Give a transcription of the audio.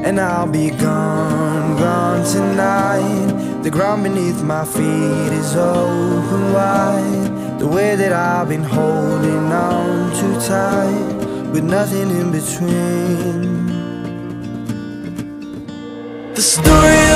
and I'll be gone, gone tonight. The ground beneath my feet is open wide. The way that I've been holding on too tight, with nothing in between. The story